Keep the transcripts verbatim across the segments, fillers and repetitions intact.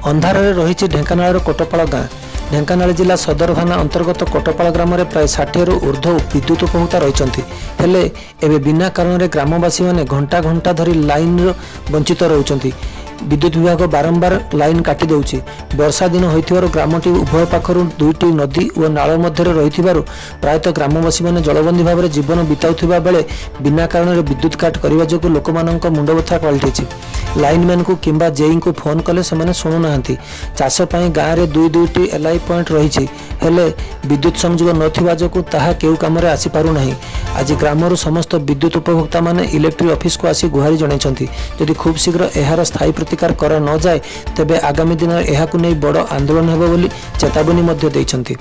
अंधार रही ढेंकानाल कोटपाल गाँ। ढेंकानाल जिला सदर थाना अंतर्गत कोटपाल ग्राम में प्राय षाठी रु ऊर्ध्व विद्युत उपभोक्ता रही हेले एवं बिना कारण ग्रामवासी मैंने घंटा घंटा धरी लाइन वंचित रोचंती। विद्युत विभाग बारंबार लाइन काटी देउछि। वर्षा दिन होइथिबारु ग्रामटी उभय पाखरु दुईटी नदी और नाल मध्य रहिथिबारु प्रायतः ग्रामवासी माने जलबंदी भाव में जीवन बिताउथिबा बेले बिना कारण विद्युत काट करबा जोगु लोकमानंक मुंडबथा पलटिछि। लाइनमैन को किंबा जेई को फोन कले से शुणु नाहांती। चाष पई गाँव में दुई दुईटी एलआई पॉइंट रही हेले विद्युत संयोग नथिबा जोगु ताहा केउ काम रे आसी पारु नाही। आज ग्रामरु समस्त विद्युत उपभोक्ता माने इलेक्ट्रिक ऑफिस को आसी गुहारी जणाइछंती। यदि खूब शीघ्र एहार स्थायी प्रतिकार कर न जाए तेबे आगामी दिन एहाकु नै बड़ आंदोलन हेबो बोली चेतावनी मध्ये दैछंती।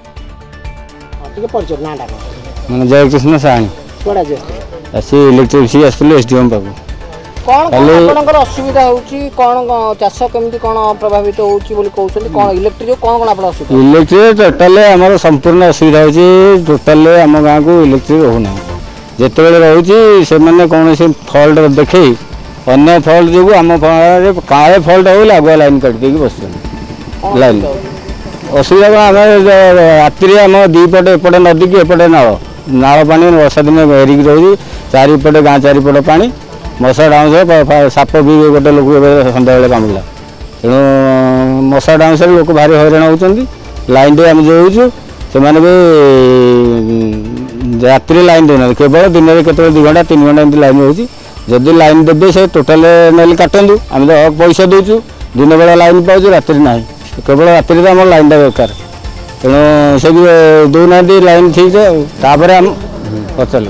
मन जय कृष्ण साहनी कोडा जे असि इलेक्ट्रिक सी आस्तले एसडीएम बाबू कोन कोन आपनकर असुविधा होउची कोन चाष केमती कोन प्रभावित होउची बोली कहउछन कोन इलेक्ट्रिक कोन कोन आपन असुविधा इलेक्ट्रिक टोटल हमर संपूर्ण असुविधा होउची। टोटल हम गाँ को इलेक्ट्रिक होना जेते बेले रहउची से माने कोन से फॉल्ट देखै अन्य फॉल्ट जो आम काले फॉल्ट हो आगुआ लाइन काट दे बस लाइन असुविधा आम राति आम दीपटे एपटे नदी की एपटे नाल नाल पानी वर्षा दिन घेरिक रही चारिपटे गाँ चारिपट पानी मशा डाउंस साप भी गोटे लोक सन्ध्या बेले कामुला तेणु मशा डाउंस लोक भारी हईराण होती। लाइन टे आम जो से राति लाइन देना केवल दिन में केत दु घंटा तीन घंटा एमती लाइन होती। जदि लाइन देवे से टोटाल ना काटू आम तो पैसा दूचु दिन बेला लाइन पाचु राति ना केवल राति तो आम लाइन टा दरकार तेणु से दौना लाइन ठीक है। पचल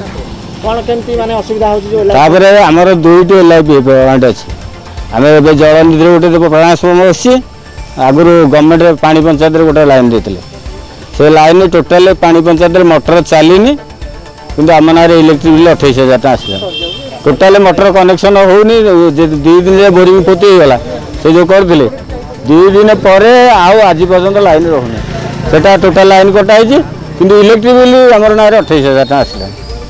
आमर दुईट एल आई पी पॉइंट अच्छी आम जलनिधि गोटे ट्रांसफर्मर अच्छी आगुरी गवर्नमेंट पानी पंचायत गोटे लाइन देते से लाइन टोटाल पानी पंचायत मोटर चलनी कि आम ना इलेक्ट्रिक बिल अठाईस हजार टाँग आसला टोटाल मोटर कनेक्शन होनी दुई दिन बोरिंग पोती गला से जो करते दुई दिन पर आज पर्यटन लाइन रोना से टोटाल लाइन कटाई कि इलेक्ट्रिक बिल आम ना अठाईस हजार टाँग आसला।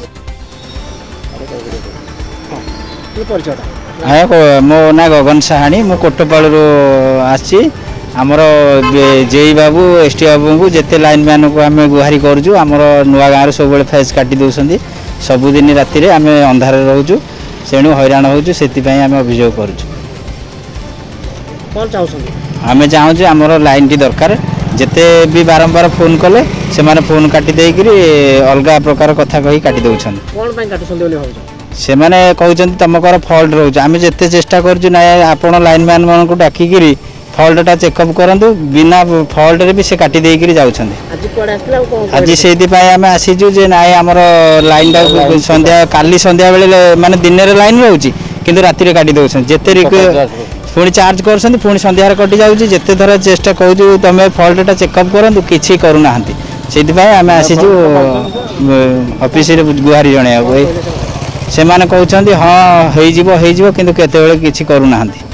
मो ना गगन साहानी मो कोटपाल आसी आमर जेई बाबू एसटी बाबू को जिते लाइन मैन को आम गुहारी करूँ आमर नुआ गाँव सब फेज काटी दौरान सबुदिन राति आम अंधार रोचु तेणु हईराण होचु से आम अभियोग करुँ। आम चाहूँ आमर लाइन टी दरकार जिते भी बारंबार फोन कले से फोन काटी देकर अलग प्रकार कथा कही काटी दौरान से मैंने कहते तुम कर फल्ट रोच आम जिते चेष्टा करूँ ना आपण लाइन मैन मान को डाकिकी फल्टा चेकअप करूँ बिना फल्ट रे भी से काटी देकर जाऊँ। आज से आम आसीचु जे ना आमर लाइन टा संध्या काली संध्या बेले माने दिन में लाइन रोचे कि राति काटी दौरान जिते पुणी चार्ज कर पुणी संध्यार कटि जाऊँगी जिते थर चेष्टा कहूँ तुम फल्टा चेकअप करूँ किसी करूना से आम आसीचु ऑफिस गुहारी जन से कहते हाँ हो कि केत किसी करूना।